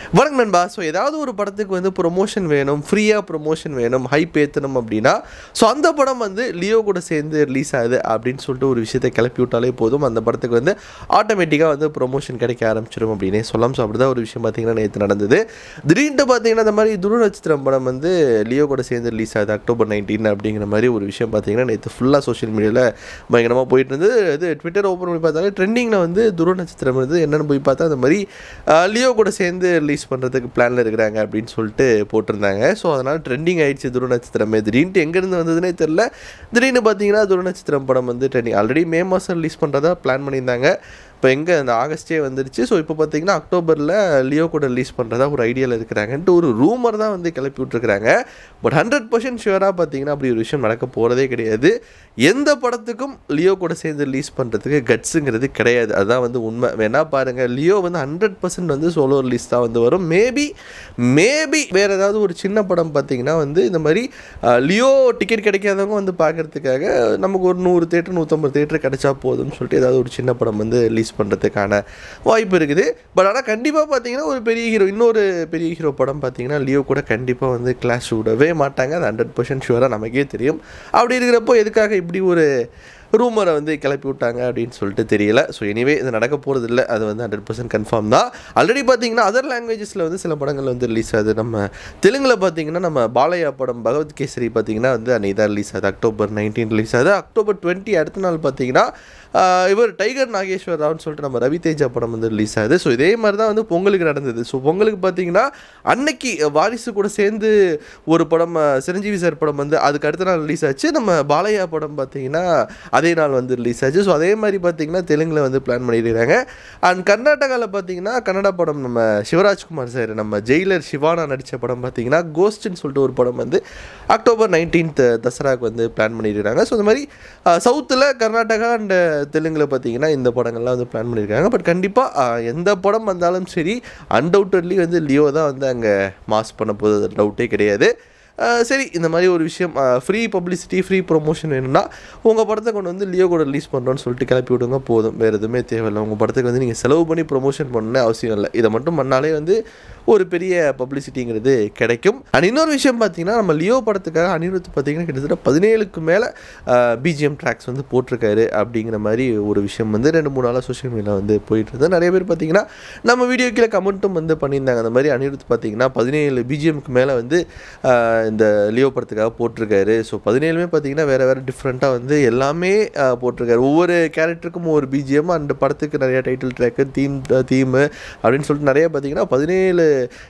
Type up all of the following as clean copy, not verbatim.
வணக்கம் நண்பா. ஸோ ஏதாவது ஒரு படத்துக்கு வந்து ப்ரொமோஷன் வேணும், ஃப்ரீயாக ப்ரொமோஷன் வேணும், ஹைப் ஏற்றணும் அப்படின்னா ஸோ அந்த படம் வந்து லியோ கூட சேர்ந்து ரிலீஸ் ஆகுது அப்படின்னு சொல்லிட்டு ஒரு விஷயத்தை கிளப்பி விட்டாலே போதும், அந்த படத்துக்கு வந்து ஆட்டோமேட்டிக்காக வந்து ப்ரொமோஷன் கிடைக்க ஆரம்பிச்சிடும் அப்படின்னே சொல்லலாம். ஸோ அப்படி தான் ஒரு விஷயம் பார்த்திங்கன்னா நேற்று நடந்தது. திடீர்னு பார்த்தீங்கன்னா இந்த மாதிரி துருவ நட்சத்திரம் படம் வந்து லியோ கூட சேர்ந்து ரிலீஸ் ஆகுது October 19 அப்படிங்கிற மாதிரி ஒரு விஷயம் பார்த்திங்கன்னா நேற்று ஃபுல்லாக சோஷியல் மீடியாவில் பயங்கரமாக போயிட்டு இருந்தது. இது ட்விட்டர் ஓப்பன் பண்ணி பார்த்தாலே ட்ரெண்டிங்கில் வந்து துருவ நட்சத்திரம் வந்து என்னென்னு போய் பார்த்தா அந்த மாதிரி லியோ கூட சேர்ந்து ரிலீஸ் பண்ணுறதுக்கு பிளானில் இருக்கிறாங்க அப்படின்னு சொல்லிட்டு போட்டிருந்தாங்க. ஸோ அதனால் ட்ரெண்டிங் ஆகிடுச்சு துருவ நட்சத்திரமே. திடீர்னு எங்கேருந்து வந்ததுன்னே தெரில. திடீர்னு பார்த்தீங்கன்னா துருவ நட்சத்திரம் படம் வந்து ட்ரெண்டிங். ஆல்ரெடி மே மாதம் ரிலீஸ் பண்ணுறதா பிளான் பண்ணியிருந்தாங்க. இப்போ எங்கே அந்த ஆகஸ்ட்டே வந்துடுச்சு. ஸோ இப்போ பார்த்தீங்கன்னா அக்டோபரில் லியோ கூட ரிலீஸ் பண்ணுறதா ஒரு ஐடியாவில் இருக்கிறாங்கன்ட்டு ஒரு ரூமர் தான் வந்து கிளப்பி விட்ருக்குறாங்க. பட் 100% ஷுவராக பார்த்தீங்கன்னா அப்படி ஒரு விஷயம் நடக்க போகிறதே கிடையாது. எந்த படத்துக்கும் லியோ கூட சேர்ந்து ரிலீஸ் பண்ணுறதுக்கு கட்ஸுங்கிறது கிடையாது. அதுதான் வந்து உண்மை. வேணா பாருங்கள், லியோ வந்து 100% வந்து சோலோ ரிலீஸ் தான் வந்து வரும். மேபி வேறு ஏதாவது ஒரு சின்ன படம் பார்த்தீங்கன்னா வந்து இந்த மாதிரி லியோ டிக்கெட் கிடைக்காதவங்க வந்து பார்க்குறதுக்காக நமக்கு ஒரு 100 தேட்டர் 150 தேட்டர் கிடைச்சா போதும்னு சொல்லிட்டு ஏதாவது ஒரு சின்ன படம் வந்து ரிலீஸ் பண்ணுறதுக்கான வாய்ப்பு இருக்குது. பட் ஆனால் கண்டிப்பாக பார்த்தீங்கன்னா ஒரு பெரிய ஹீரோ, இன்னொரு பெரிய ஹீரோ படம் பார்த்தீங்கன்னா லியோ கூட கண்டிப்பாக வந்து கிளாஷ் விடவே மாட்டாங்க. அது 100% ஷுவராக நமக்கே தெரியும். அப்படி இருக்கிறப்போ எதுக்காக இப்படி ஒரு ரூமரை வந்து கிளப்பி விட்டாங்க அப்படின்னு சொல்லிட்டு தெரியல. ஸோ எனிவே இது நடக்க போகிறது இல்லை, அது வந்து 100% கன்ஃபார்ம் தான். ஆல்ரெடி பார்த்தீங்கன்னா அதர் லாங்குவேஜஸில் வந்து சில படங்கள் வந்து ரிலீஸ் ஆகுது. நம்ம தெலுங்கில் பார்த்தீங்கன்னா நம்ம பாலையா படம் பகவத் கேசரி பார்த்தீங்கன்னா வந்து அன்றைக்கி தான் ரிலீஸ் ஆகுது. October 19 ரிலீஸ் ஆகுது. October 20 அடுத்த நாள் பார்த்தீங்கன்னா இவர் டைகர் நாகேஸ்வர் ராவ்னு சொல்லிட்டு நம்ம ரவி தேஜா படம் வந்து ரிலீஸ் ஆகுது. ஸோ இதே மாதிரி தான் வந்து பொங்கலுக்கு நடந்தது. ஸோ பொங்கலுக்கு பார்த்தீங்கன்னா அன்னைக்கு வாரிசு கூட சேர்ந்து ஒரு படம் சிரஞ்சீவி சார் படம் வந்து அதுக்கு அடுத்த நாள் ரிலீஸ் ஆச்சு. நம்ம பாலையா படம் பார்த்தீங்கன்னா அதே நாள் வந்து ரிலீஸ் ஆச்சு. ஸோ அதே மாதிரி பார்த்தீங்கன்னா தெலுங்கில் வந்து பிளான் பண்ணியிருக்காங்க. அண்ட் கர்நாடகாவில் பார்த்தீங்கன்னா கன்னடா படம் நம்ம சிவராஜ்குமார் சார் நம்ம ஜெயிலர் சிவானா நடித்த படம் பார்த்தீங்கன்னா கோஸ்ட்னு சொல்லிட்டு ஒரு படம் வந்து October 19 தசராவுக்கு வந்து பிளான் பண்ணியிருக்காங்க. ஸோ இந்த மாதிரி சவுத்தில் கர்நாடகா அண்ட் தெலுங்கில் பார்த்தீங்கன்னா இந்த படங்கள்லாம் வந்து பிளான் பண்ணியிருக்காங்க. பட் கண்டிப்பாக எந்த படம் வந்தாலும் சரி அன்டவுட்டட்லி வந்து லியோ தான் வந்து அங்கே மாஸ் பண்ண போகுது, டவுட்டே கிடையாது. சரி, இந்த மாதிரி ஒரு விஷயம் ஃப்ரீ பப்ளிசிட்டி ஃப்ரீ ப்ரொமோஷன் வேணும்னா உங்கள் படத்தை கொண்டு வந்து லியோ கூட ரிலீஸ் பண்ணுறோன்னு சொல்லிட்டு கிளப்பி விடுங்க போதும். வேறு எதுவுமே தேவையில்லை. உங்கள் படத்துக்கு வந்து நீங்கள் செலவு பண்ணி ப்ரொமோஷன் பண்ணணும்னு அவசியம் இல்லை. இதை மட்டும் பண்ணாலே வந்து ஒரு பெரிய பப்ளிசிட்டிங்கிறது கிடைக்கும். அண்ட் இன்னொரு விஷயம் பார்த்தீங்கன்னா நம்ம லியோ படத்துக்காக அனிருத் பார்த்தீங்கன்னா கிட்டத்தட்ட 17க்கு மேலே பிஜிஎம் ட்ராக்ஸ் வந்து போட்டிருக்காரு அப்படிங்கிற மாதிரி ஒரு விஷயம் வந்து 2-3 நாளாக சோஷியல் மீடியாவில் வந்து போயிட்டு இருந்தது. நிறைய பேர் பார்த்தீங்கன்னா நம்ம வீடியோ கீழே கமெண்ட்டும் வந்து பண்ணியிருந்தாங்க. அந்த மாதிரி அனிருத் பார்த்தீங்கன்னா 17 பிஜிஎம்க்கு மேலே வந்து இந்த லியோ படத்துக்காக போட்டிருக்காரு. ஸோ 17மே பார்த்தீங்கன்னா வேறு டிஃப்ரெண்ட்டாக வந்து எல்லாமே போட்டிருக்காரு. ஒவ்வொரு கேரக்டருக்கும் ஒவ்வொரு பிஜிஎம் அண்ட் படத்துக்கு நிறைய டைட்டில் ட்ராக்கு தீமு அப்படின்னு சொல்லிட்டு நிறைய பார்த்தீங்கன்னா 17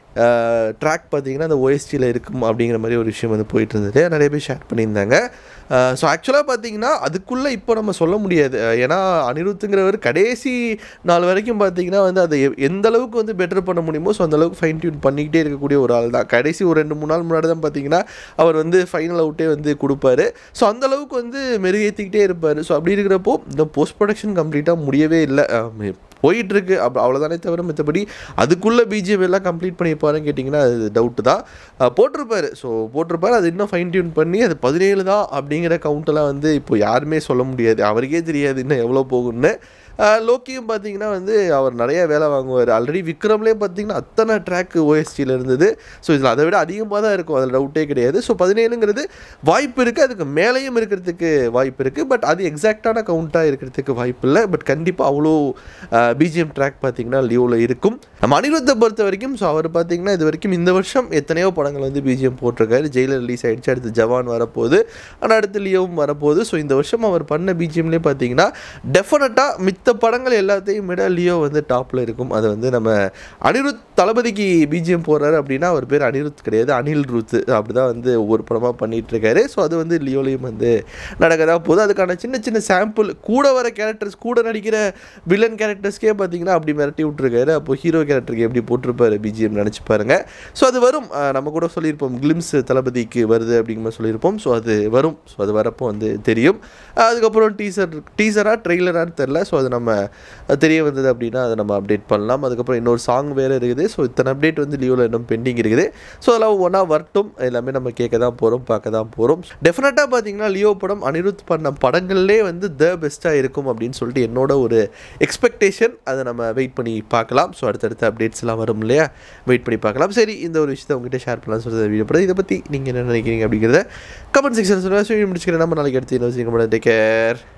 ட்ராக் பார்த்தீங்கன்னா அந்த ஓஎஸ்டியில் இருக்கும் அப்படிங்கிற மாதிரி ஒரு விஷயம் வந்து போயிட்டு இருந்தது. நிறைய பேர் ஷேர் பண்ணியிருந்தாங்க. ஸோ ஆக்சுவலாக பார்த்தீங்கன்னா அதுக்குள்ளே இப்போ நம்ம சொல்ல முடியாது. ஏன்னா அனிருத்துங்கிறவர் கடைசி நாள் வரைக்கும் பார்த்தீங்கன்னா வந்து அதை எந்த அளவுக்கு வந்து பெட்டர் பண்ண முடியுமோ ஸோ அந்தளவுக்கு ஃபைன் டியூன் பண்ணிக்கிட்டே இருக்கக்கூடிய ஒரு ஆள் தான். கடைசி ஒரு 2-3 நாள் முன்னாடி தான் பார்த்தீங்கன்னா அவர் வந்து ஃபைனல் அவுட்டே வந்து கொடுப்பாரு. ஸோ அந்தளவுக்கு வந்து மெருகேற்றிக்கிட்டே இருப்பார். ஸோ அப்படி இருக்கிறப்போ இந்த போஸ்ட் ப்ரொடக்ஷன் கம்ப்ளீட்டாக முடியவே இல்லை, போயிட்டுருக்கு. அவ்வளோதானே தவிர மற்றபடி அதுக்குள்ளே பிஜிஎம் எல்லாம் கம்ப்ளீட் பண்ணியிருப்பாருன்னு கேட்டிங்கன்னா அது டவுட்டு தான். போட்டிருப்பார். அது இன்னும் ஃபைன் டியூன் பண்ணி அது 17 தான் அப்படிங்கிற கவுண்டெல்லாம் வந்து இப்போ யாருமே சொல்ல முடியாது. அவருக்கே தெரியாது இன்னும் எவ்வளோ போகும்னு. லோக்கியும் பார்த்தீங்கன்னா வந்து அவர் நிறைய வேலை வாங்குவார். ஆல்ரெடி விக்ரம்லேயே பார்த்தீங்கன்னா அத்தனை ட்ராக் ஓஎஸ்டியில் இருந்தது. ஸோ இதில் அதை விட அதிகமாக தான் இருக்கும், அதில் டவுட்டே கிடையாது. ஸோ 17ங்கிறது வாய்ப்பு இருக்குது, அதுக்கு மேலேயும் இருக்கிறதுக்கு வாய்ப்பு இருக்குது. பட் அது எக்ஸாக்டான கவுண்ட்டாக இருக்கிறதுக்கு வாய்ப்பு இல்லை. பட் கண்டிப்பாக அவ்வளோ பிஜிஎம் ட்ராக் பார்த்தீங்கன்னா லியோவில் இருக்கும். நம்ம அனிருத்தை பொறுத்த வரைக்கும் ஸோ அவர் பார்த்தீங்கன்னா இது வரைக்கும் இந்த வருஷம் எத்தனையோ படங்கள் வந்து பிஜிஎம் போட்டிருக்காரு. ஜெயிலர் ரிலீஸ் ஆகிடுச்சு, அடுத்து ஜவான் வரப்போகுது, ஆனால் அடுத்து லியோவும் வரப்போகுது. ஸோ இந்த வருஷம் அவர் பண்ண பிஜிஎம்லேயே பார்த்தீங்கன்னா டெஃபினட்டாக மித்த படங்கள் எல்லாத்தையும் விட லியோ வந்து டாப்பில் இருக்கும். அது வந்து நம்ம அனிருத் தளபதிக்கு பிஜிஎம் போடுறாரு அப்படின்னா அவர் பேர் அனிருத் கிடையாது, அனில் ரூத். அப்படி தான் வந்து ஒவ்வொரு படமாக பண்ணிகிட்ருக்காரு. ஸோ அது வந்து லியோலையும் வந்து நடக்கதான் போகுது. அதுக்கான சின்ன சின்ன சாம்பிள் கூட வர கேரக்டர்ஸ் கூட நடிக்கிற வில்லன் கேரக்டர்ஸ்க்கே பார்த்தீங்கன்னா அப்படி மிரட்டி விட்ருக்காரு. அப்போ ஹீரோ கேரக்டருக்கு எப்படி போட்டிருப்பாரு பிஜிஎம் நினச்சி பாருங்க. ஸோ அது வரும். நம்ம கூட சொல்லியிருப்போம் கிளிம்ஸ் தளபதிக்கு வருது அப்படிங்கிற மாதிரி சொல்லியிருப்போம். ஸோ அது வரும். ஸோ அது வரப்போ வந்து தெரியும். அதுக்கப்புறம் டீசராக ட்ரெய்லரான்னு தெரில. ஸோ அது நம்ம தெரிய வந்தது அப்படின்னா அதை நம்ம அப்டேட் பண்ணலாம். அதுக்கப்புறம் இன்னொரு சாங் வேறு இருக்குது. ஸோ இத்தனை அப்டேட் வந்து லியோவில் இன்னும் பெண்டிங் இருக்குது. ஸோ அதெல்லாம் ஒன்றா வரட்டும், எல்லாமே நம்ம கேட்க தான் போகிறோம், பார்க்க தான் போகிறோம். டெஃபினட்டாக பார்த்தீங்கன்னா லியோ படம் அனிருத் பண்ண படங்கள்லே வந்து த பெஸ்ட்டாக இருக்கும் அப்படின்னு சொல்லிட்டு என்னோட ஒரு எக்ஸ்பெக்டேஷன். அதை நம்ம வெயிட் பண்ணி பார்க்கலாம். ஸோ அடுத்தடுத்த அப்டேட்ஸ்லாம் வரும் இல்லையா, வெயிட் பண்ணி பார்க்கலாம். சரி, இந்த ஒரு விஷயத்தை உங்ககிட்ட ஷேர் பண்ணலாம்னு சொல்லிட்டு வீடியோ படம். இதை பற்றி நீங்கள் என்ன நினைக்கிறீங்க அப்படிங்கிறத கமெண்ட் செக்ஷன் சொல்லுங்கள். முடிச்சுக்கிறேன். நம்ம நாளைக்கு அடுத்து இன்னும் டேக் கேர்.